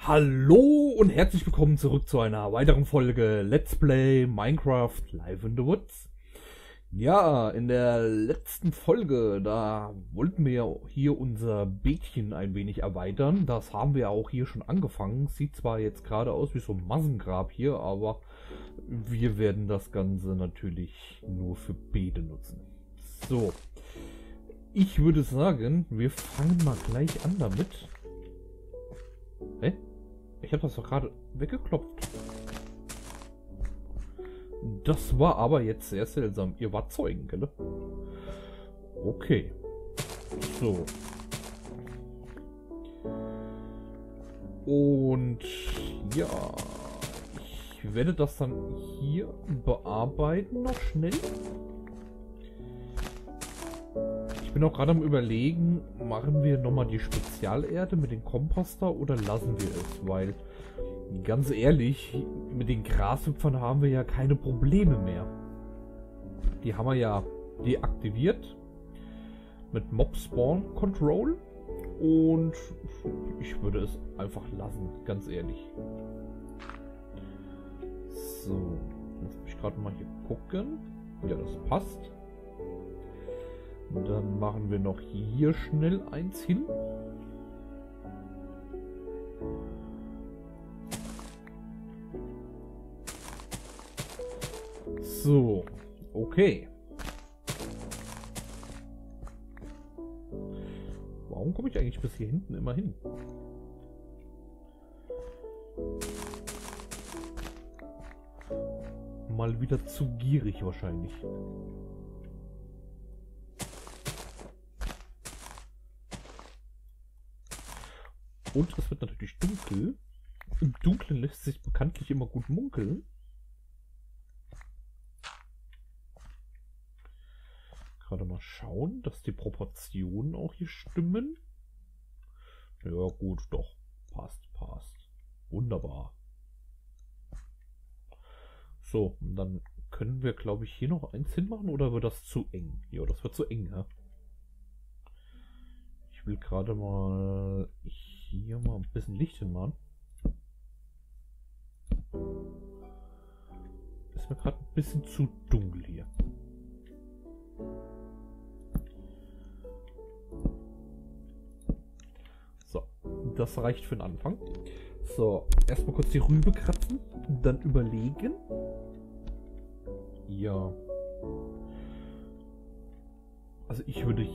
Hallo und herzlich willkommen zurück zu einer weiteren Folge Let's Play Minecraft Live in the Woods. Ja, in der letzten Folge, da wollten wir hier unser Beetchen ein wenig erweitern. Das haben wir auch hier schon angefangen. Sieht zwar jetzt gerade aus wie so ein Massengrab hier, aber wir werden das Ganze natürlich nur für Beete nutzen. So, ich würde sagen, wir fangen mal gleich an damit. Hä? Ich habe das doch gerade weggeklopft. Das war aber jetzt sehr seltsam. Ihr wart Zeugen, gell? Okay. So. Und ja, ich werde das dann hier bearbeiten noch schnell. Ich bin auch gerade am Überlegen, machen wir nochmal die Spezialerde mit dem Komposter oder lassen wir es, weil ganz ehrlich, mit den Grashüpfern haben wir ja keine Probleme mehr. Die haben wir ja deaktiviert mit Mob Spawn Control und ich würde es einfach lassen, ganz ehrlich. So, jetzt muss ich gerade mal hier gucken. Ja, das passt. Dann machen wir noch hier schnell eins hin. So, okay. Warum komme ich eigentlich bis hier hinten immer hin? Mal wieder zu gierig wahrscheinlich. Und es wird natürlich dunkel. Im Dunkeln lässt sich bekanntlich immer gut munkeln. Gerade mal schauen, dass die Proportionen auch hier stimmen. Ja gut, doch. Passt, passt. Wunderbar. So, dann können wir, glaube ich, hier noch eins hinmachen oder wird das zu eng? Ja, das wird zu eng, ja. Ich will gerade mal hier mal ein bisschen Licht hinmachen. Ist mir gerade ein bisschen zu dunkel hier. So, das reicht für den Anfang. So, erstmal kurz die Rübe kratzen, dann überlegen. Ja. Also ich würde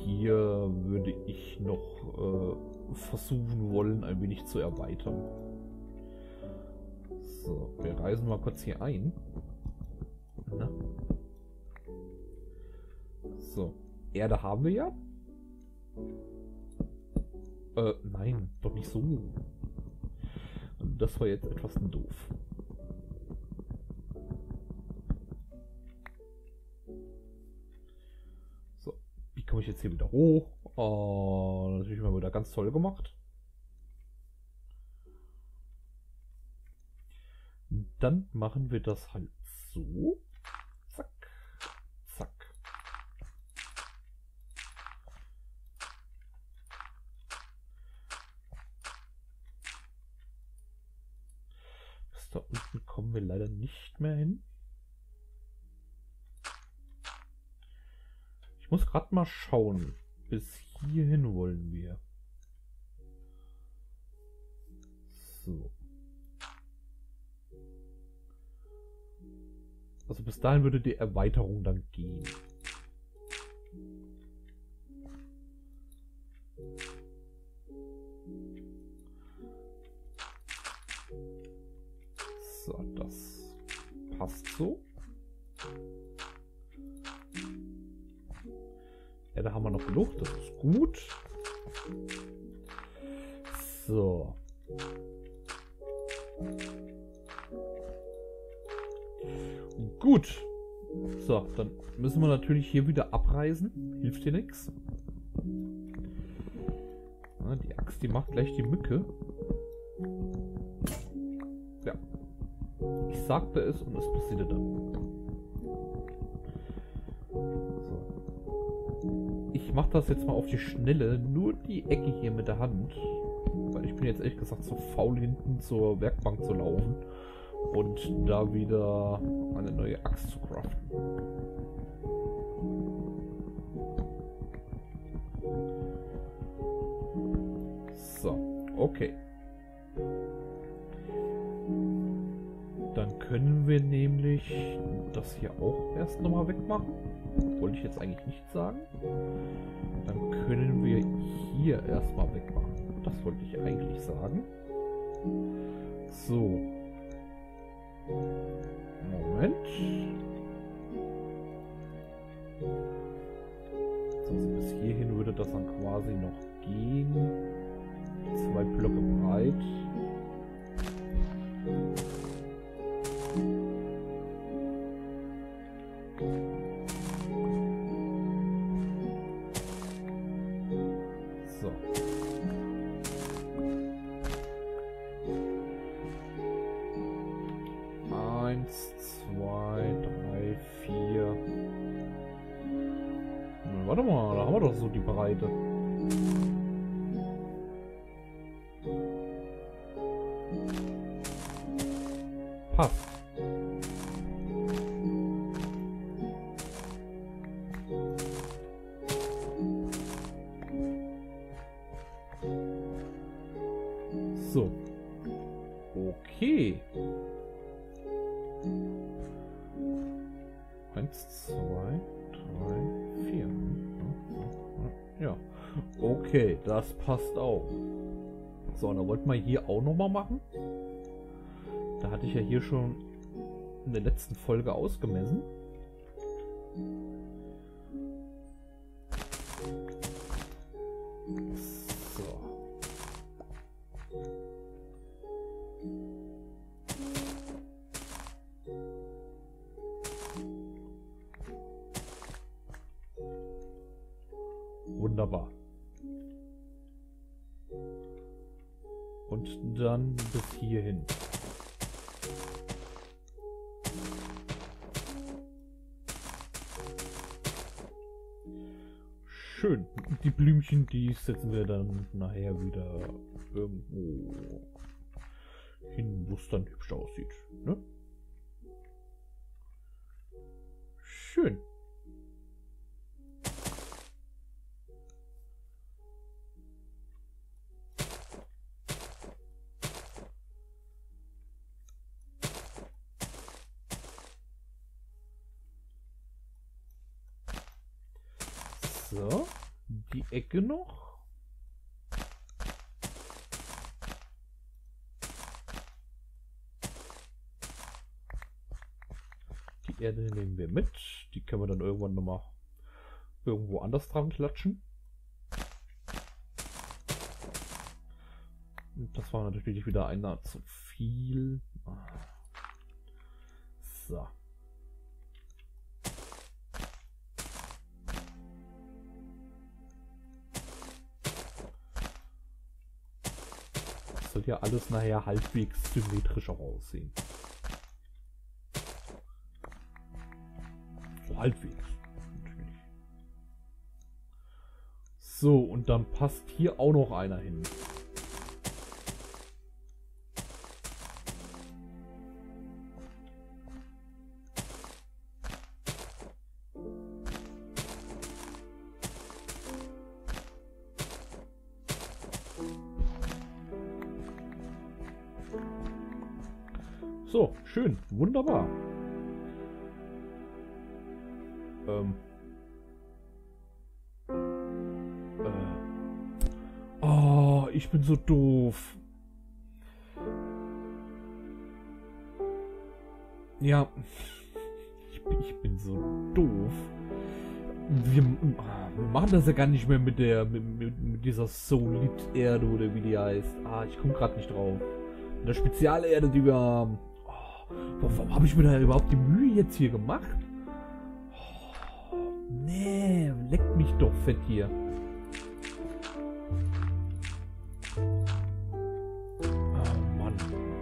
noch versuchen wollen, ein wenig zu erweitern. So, wir reisen mal kurz hier ein. Na? So, Erde haben wir ja. Nein, doch nicht so. Das war jetzt etwas doof. Komme ich jetzt hier wieder hoch. Oh, natürlich mal wieder ganz toll gemacht. Dann machen wir das halt so. Zack. Zack. Bis da unten kommen wir leider nicht mehr hin. Ich muss gerade mal schauen. Bis hierhin wollen wir. So. Also bis dahin würde die Erweiterung dann gehen. So, das passt so. Ja, da haben wir noch genug, das ist gut. So. Gut. So, dann müssen wir natürlich hier wieder abreisen. Hilft dir nichts. Ja, die Axt, die macht gleich die Mücke. Ja. Ich sagte es und es passierte dann. Ich mache das jetzt mal auf die Schnelle. Nur die Ecke hier mit der Hand. Weil ich bin jetzt ehrlich gesagt so faul, hinten zur Werkbank zu laufen und da wieder eine neue Axt zu craften. So, okay. Dann können wir nämlich das hier auch erst nochmal wegmachen. Wollte ich jetzt eigentlich nicht sagen. Dann können wir hier erstmal wegmachen. Das wollte ich eigentlich sagen. So. Moment. Also bis hierhin würde das dann quasi noch gehen. 2 Blöcke breit. So. Eins, zwei, drei, vier. Warte mal, da haben wir doch so die Breite. Passt. So. Okay. 1, 2, 3, 4. Ja. Okay, das passt auch. So, dann wollten wir hier auch nochmal machen. Da hatte ich ja hier schon in der letzten Folge ausgemessen. So. Wunderbar. Und dann bis hierhin. Schön. Die Blümchen, die setzen wir dann nachher wieder irgendwo hin, wo es dann hübsch aussieht. Ne? Schön. So, die Ecke noch. Die Erde nehmen wir mit. Die können wir dann irgendwann nochmal irgendwo anders dran klatschen. Und das war natürlich wieder einer zu viel. So. Soll ja alles nachher halbwegs symmetrisch auch aussehen. So halbwegs. Natürlich. So, und dann passt hier auch noch einer hin. So, schön, wunderbar. Oh, ich bin so doof. Ja, ich bin so doof. Wir machen das ja gar nicht mehr mit dieser Solid-Erde oder wie die heißt. Ich komme gerade nicht drauf. Mit der Spezialerde, die wir haben. Warum habe ich mir da überhaupt die Mühe jetzt hier gemacht? Oh, nee, leckt mich doch fett hier. Oh Mann.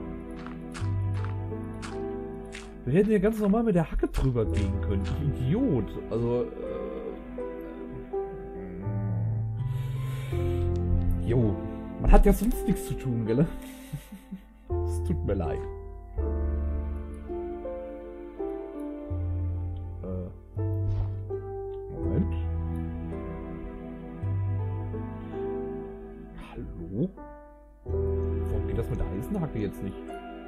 Wir hätten ja ganz normal mit der Hacke drüber gehen können. Ich Idiot. Also, jo. Man hat ja sonst nichts zu tun, gell? Es tut mir leid. Moment. Hallo? Warum geht das mit der Eisenhacke jetzt nicht?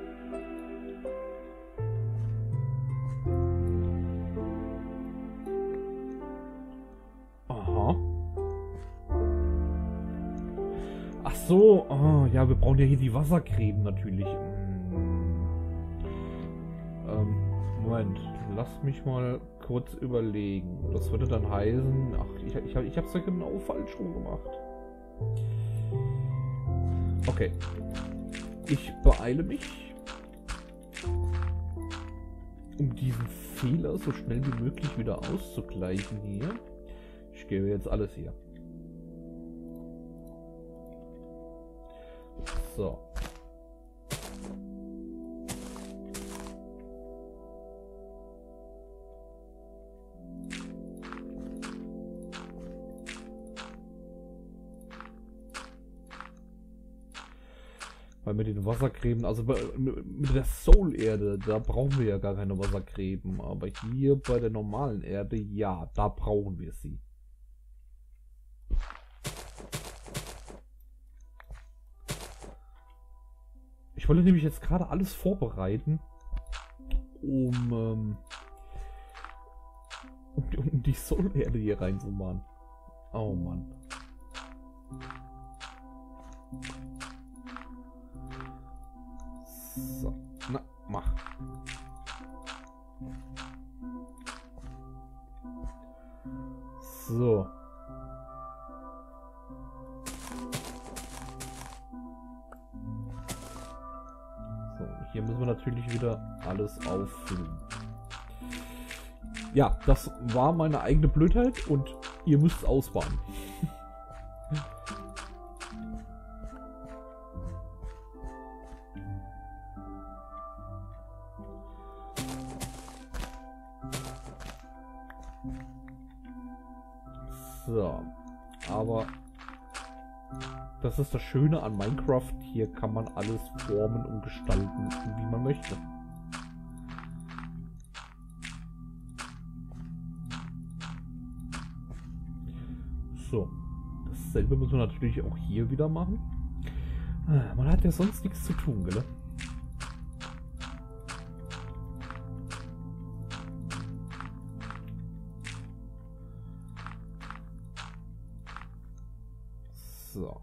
Aha. Ach so, oh, ja, wir brauchen ja hier die Wassergräben natürlich. Moment, lass mich mal kurz überlegen. Das würde dann heißen, ach, ich hab's ja genau falsch rum gemacht. Okay. Ich beeile mich, um diesen Fehler so schnell wie möglich wieder auszugleichen hier. Ich gebe jetzt alles hier. So. Weil mit den Wassergräben, also mit der Soul-Erde, da brauchen wir ja gar keine Wassergräben. Aber hier bei der normalen Erde, ja, da brauchen wir sie. Ich wollte nämlich jetzt gerade alles vorbereiten, um die Soul-Erde hier reinzumachen. Oh Mann. So, na, mach. So. So, hier müssen wir natürlich wieder alles auffüllen. Ja, das war meine eigene Blödheit und ihr müsst es ausbaden. So, aber das ist das Schöne an Minecraft. Hier kann man alles formen und gestalten, wie man möchte. So, dasselbe müssen wir natürlich auch hier wieder machen. Man hat ja sonst nichts zu tun, gell? So.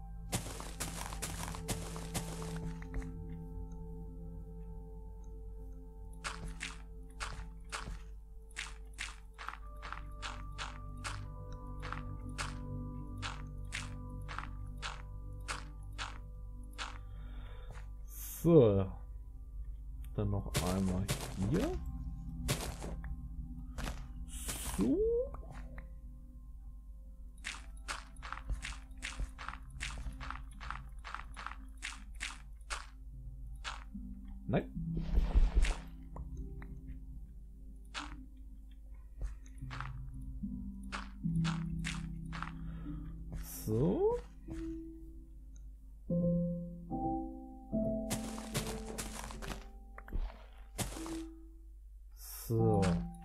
So. Dann noch einmal hier. So. Nein. So. So.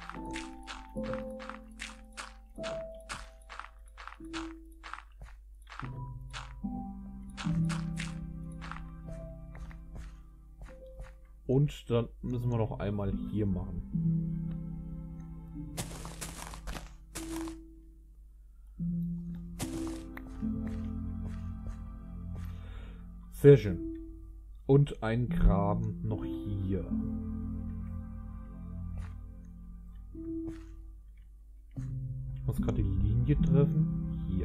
Und dann müssen wir noch einmal hier machen. Sehr schön. Und ein Graben noch hier. Ich muss gerade die Linie treffen. Hier.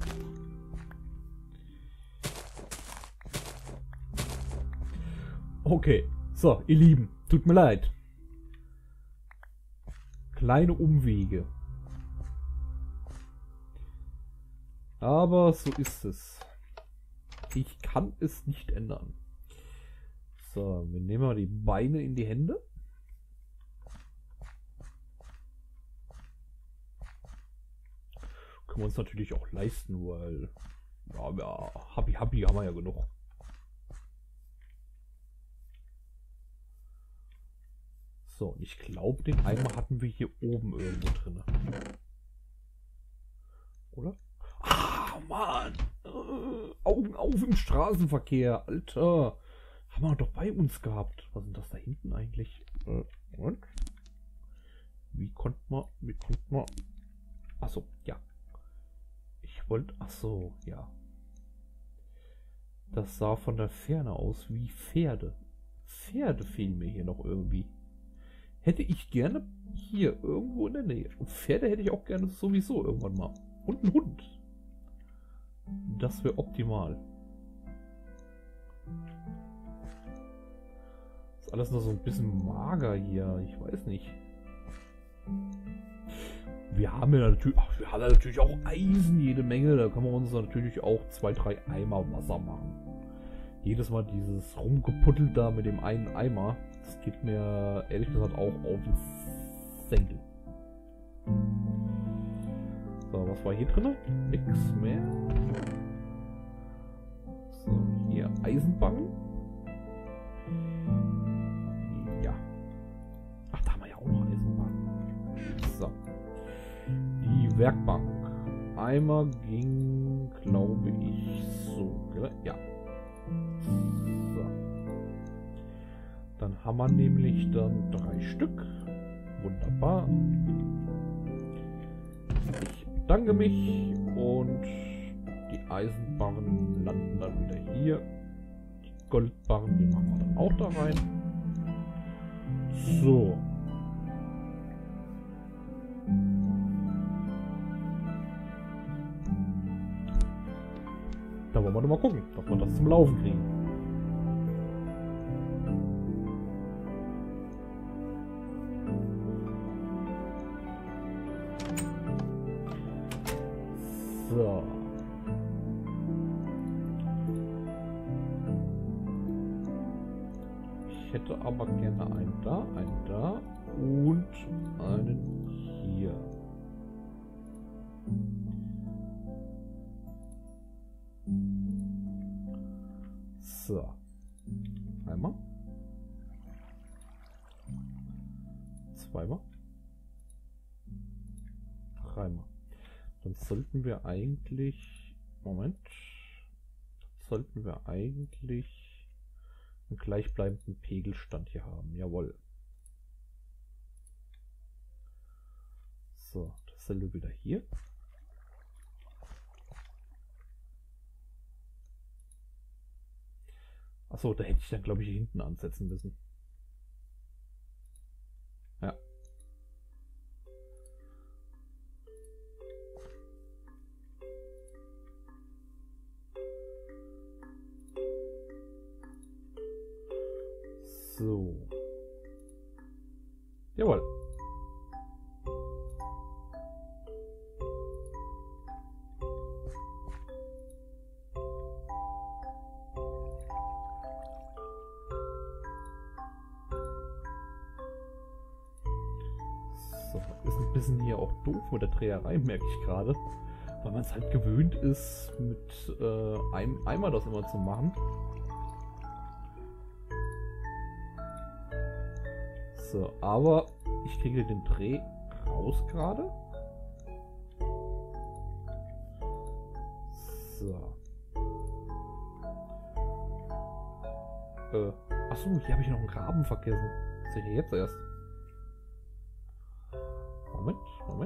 Okay. So, ihr Lieben, tut mir leid. Kleine Umwege. Aber so ist es. Ich kann es nicht ändern. So, wir nehmen mal die Beine in die Hände. Können wir uns natürlich auch leisten, weil Ja, Happy haben wir ja genug. So, ich glaube, den Eimer hatten wir hier oben irgendwo drin. Oder? Ah, Mann! Augen auf im Straßenverkehr, Alter! Haben wir doch bei uns gehabt. Was ist denn das da hinten eigentlich? Und? Wie konnte man... Achso, ja. Ich wollte... Achso, ja. Das sah von der Ferne aus wie Pferde. Pferde fehlen mir hier noch irgendwie. Hätte ich gerne hier irgendwo in der Nähe. Und Pferde hätte ich auch gerne sowieso irgendwann mal. Und ein Hund. Das wäre optimal. Ist alles noch so ein bisschen mager hier. Ich weiß nicht. Wir haben ja natürlich auch Eisen, jede Menge. Da kann man uns natürlich auch 2, 3 Eimer Wasser machen. Jedes Mal dieses Rumgepuddelt da mit dem einen Eimer, das geht mir ehrlich gesagt auch auf den Senkel. So, was war hier drin? Nix mehr. So, hier Eisenbank. Ja. Ach, da haben wir ja auch noch Eisenbank. So. Die Werkbank. Einmal ging, glaube ich, so. Ja. So. Dann haben wir nämlich dann 3 Stück. Wunderbar. Ich bedanke mich und die Eisenbarren landen dann wieder hier. Die Goldbarren, die machen wir dann auch da rein. So. Da wollen wir doch mal gucken, ob wir das zum Laufen kriegen. So. Ich hätte aber gerne einen da und einen hier. So. Einmal. Zweimal. Dreimal. Dann sollten wir eigentlich... Moment. Sollten wir eigentlich einen gleichbleibenden Pegelstand hier haben. Jawohl. So, dasselbe wieder hier. Achso, da hätte ich dann, glaube ich, hier hinten ansetzen müssen. Ja. So. Jawohl. So, ist ein bisschen hier auch doof mit der Dreherei, merke ich gerade. Weil man es halt gewöhnt ist, mit einem Eimer das immer zu machen. So, aber ich kriege den Dreh raus gerade. So. Achso, hier habe ich noch einen Graben vergessen. Sehe ich jetzt erst. Moment.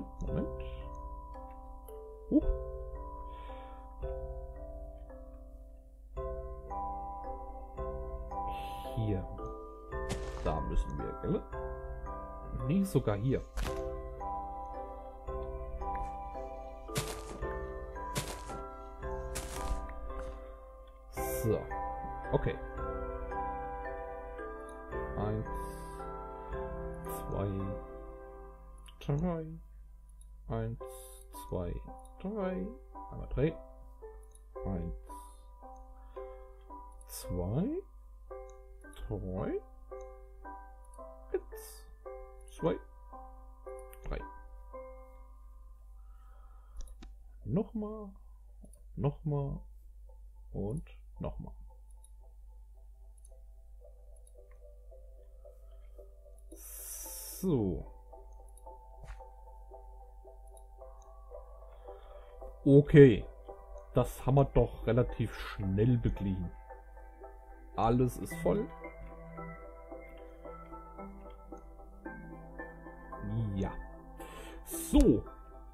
Hier. Da müssen wir, gell? Nee, sogar hier. So. Okay. 1, 2, 3. 1, 2, 3. Einmal 3. 1, 2, 3. 1, 2, 3. Nochmal. Und nochmal. So. Okay. Das haben wir doch relativ schnell beglichen. Alles ist voll. Ja. So.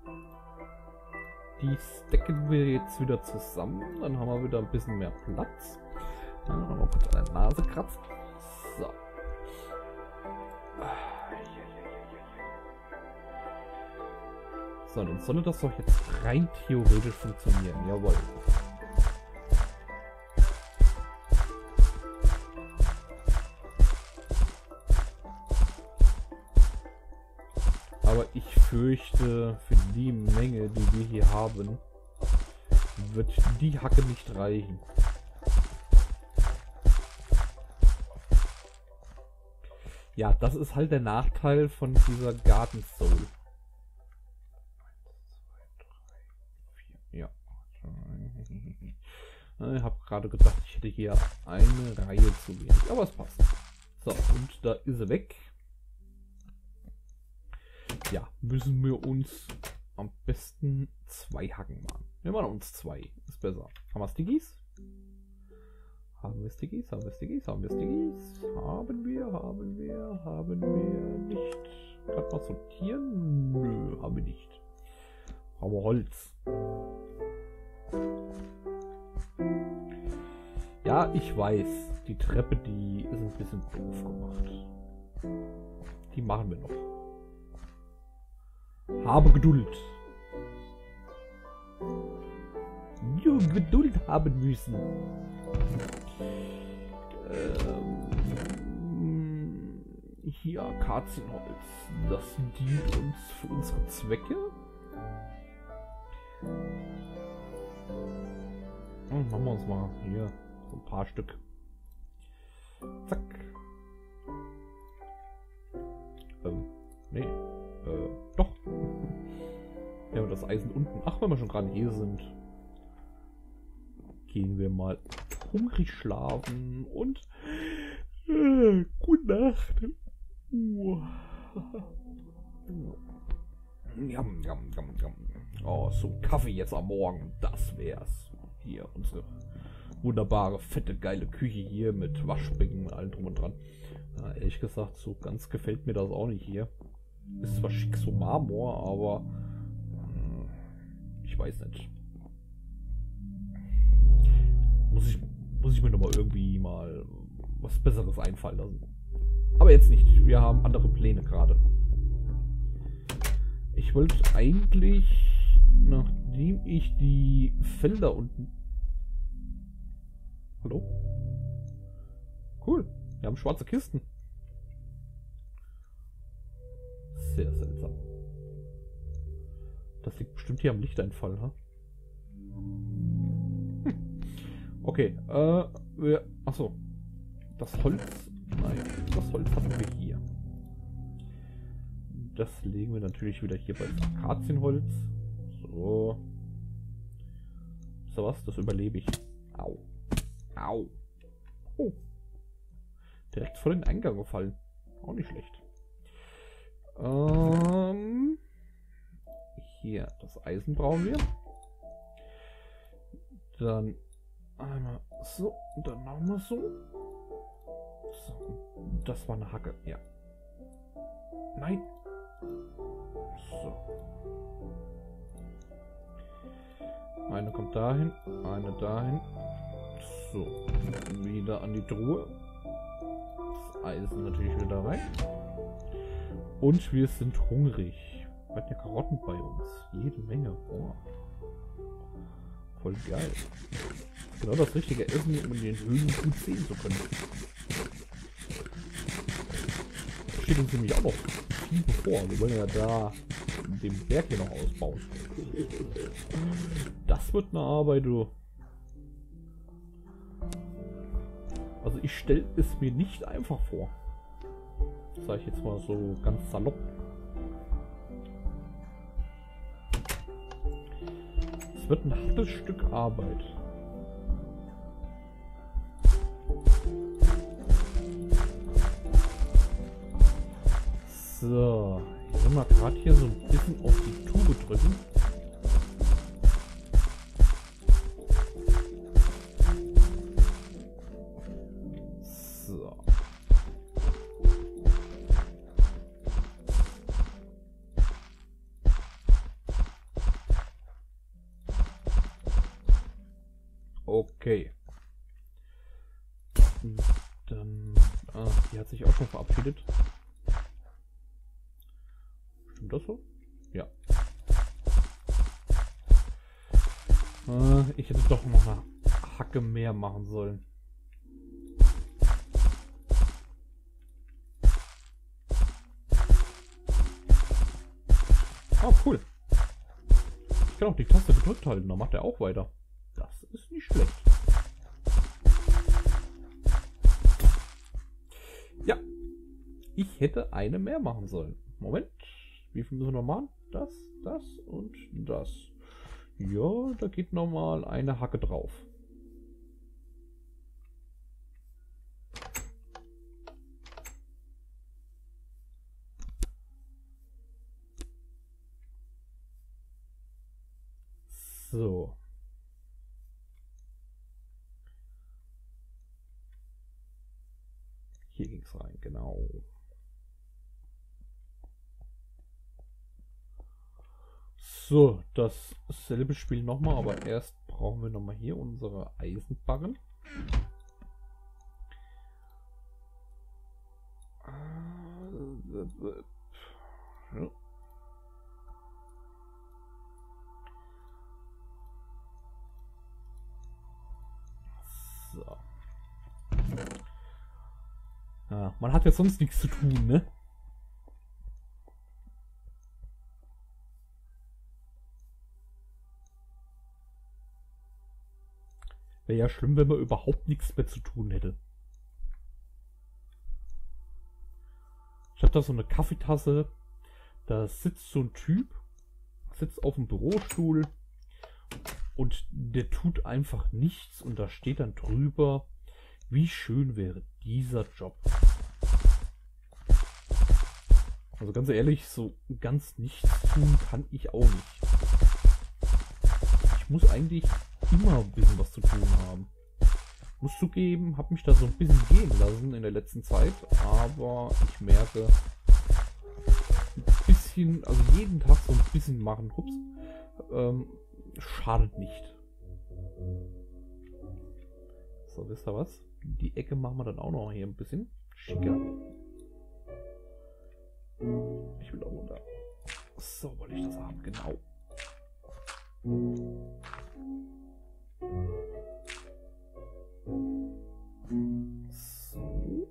Die stecken wir jetzt wieder zusammen. Dann haben wir wieder ein bisschen mehr Platz. Dann noch mal kurz an der Nase kratzen. So. So, dann sollte das doch jetzt rein theoretisch funktionieren. Jawohl. Aber ich fürchte, für die Menge, die wir hier haben, wird die Hacke nicht reichen. Ja, das ist halt der Nachteil von dieser Garden Soul. 1, 2, 3, 4, ja. Ich habe gerade gedacht, ich hätte hier eine Reihe zu wenig, aber es passt. So, und da ist sie weg. Ja, müssen wir uns am besten 2 Hacken machen. Wir machen uns 2, ist besser. Haben wir Stickies? Haben wir Stickies? Haben wir Stickies? Haben wir Stickies? Haben wir nicht. Gerade mal sortieren? Nö, haben wir nicht. Haben wir Holz. Ja, ich weiß. Die Treppe, die ist ein bisschen doof gemacht. Die machen wir noch. Habe Geduld. Geduld haben müssen. Hier Akazienholz. Das dient uns für unsere Zwecke. Und machen wir uns mal hier so ein paar Stück. Zack. Nee. Doch. Ja, das Eisen unten. Ach, wenn wir schon gerade hier sind, gehen wir mal hungrig schlafen und gute Nacht. Jam, jam, jam, jam. Oh, so ein Kaffee jetzt am Morgen, das wär's. Hier unsere wunderbare, fette, geile Küche hier mit Waschbecken und allem drum und dran. Ehrlich gesagt, so ganz gefällt mir das auch nicht hier. Ist zwar schick so Marmor, aber ich weiß nicht. Muss ich mir noch mal irgendwie mal was Besseres einfallen lassen. Aber jetzt nicht. Wir haben andere Pläne gerade. Ich wollte eigentlich, nachdem ich die Felder unten... Hallo? Cool. Wir haben schwarze Kisten. Sehr seltsam. Das liegt bestimmt hier am Lichteinfall, ha? Okay, achso. Das Holz. Nein, das Holz haben wir hier. Das legen wir natürlich wieder hier bei Akazienholz. So. So was, das überlebe ich. Au. Au. Oh. Direkt vor den Eingang gefallen. Auch nicht schlecht. Hier, das Eisen brauchen wir. Dann einmal so, und dann nochmal so. So, das war eine Hacke, ja. Nein. So. Eine kommt dahin, eine dahin. So, wieder an die Truhe. Das Eisen natürlich wieder rein. Und wir sind hungrig. Wir hatten ja Karotten bei uns. Jede Menge. Oh. Voll geil. Genau das richtige Essen, um in den Höhlen gut sehen zu können. Das steht uns nämlich auch noch viel bevor. Wir wollen ja da den Berg hier noch ausbauen. Das wird eine Arbeit, du. Also ich stelle es mir nicht einfach vor. Sag ich jetzt mal so ganz salopp. Es wird ein hartes Stück Arbeit. So, ich will mal gerade hier so ein bisschen auf die Tube drücken. So. Okay. Dann, die hat sich auch schon verabschiedet. Stimmt das so? Ja. Ich hätte doch noch eine Hacke mehr machen sollen. Oh, cool. Ich kann auch die Taste gedrückt halten, dann macht er auch weiter. Das ist nicht schlecht. Ja. Ich hätte eine mehr machen sollen. Moment. Wie viel müssen wir noch machen? Das, das und das. Ja, da geht nochmal eine Hacke drauf. So. Hier ging es rein, genau. So, dasselbe Spiel nochmal, aber erst brauchen wir nochmal hier unsere Eisenbarren. Ja. So. Ja, man hat ja sonst nichts zu tun, ne? Wäre ja schlimm, wenn man überhaupt nichts mehr zu tun hätte. Ich habe da so eine Kaffeetasse. Da sitzt so ein Typ, sitzt auf dem Bürostuhl und der tut einfach nichts und da steht dann drüber, wie schön wäre dieser Job. Also ganz ehrlich, so ganz nichts tun kann ich auch nicht. Ich muss eigentlich immer ein bisschen was zu tun haben. Muss zugeben, habe mich da so ein bisschen gehen lassen in der letzten Zeit, aber ich merke, ein bisschen, also jeden Tag so ein bisschen machen, ups, schadet nicht. So, wisst ihr was? Die Ecke machen wir dann auch noch hier ein bisschen schicker. Ich will da runter. So, wollte ich das haben, genau. So.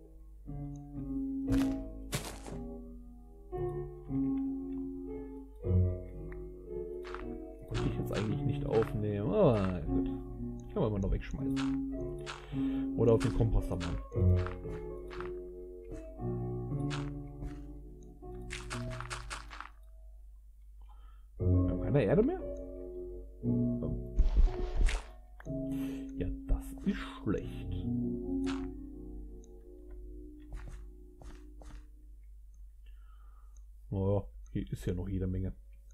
Wollte ich jetzt eigentlich nicht aufnehmen. Ah, gut. Kann man immer noch wegschmeißen. Oder auf den Komposter machen. Wir haben keine Erde mehr? Ja, das ist schlecht. Oh, hier ist ja noch jede Menge.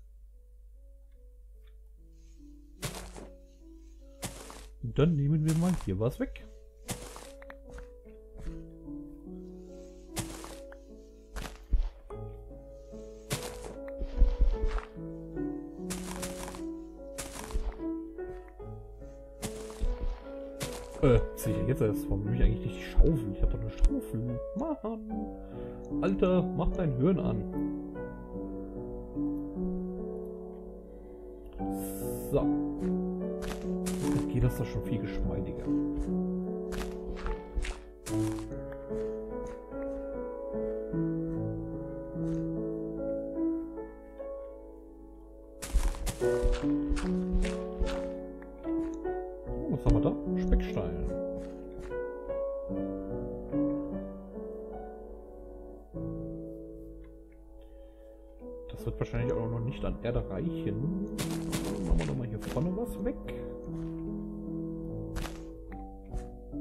Und dann nehmen wir mal hier was weg. Sicher, jetzt erst. Warum nehme ich eigentlich nicht die Schaufel? Ich habe doch eine Schaufel. Mann! Alter, mach dein Hirn an. So. Jetzt geht das doch schon viel geschmeidiger. Was haben wir da? Speckstein. Das wird wahrscheinlich auch noch nicht an Erde reichen. Machen wir nochmal hier vorne was weg.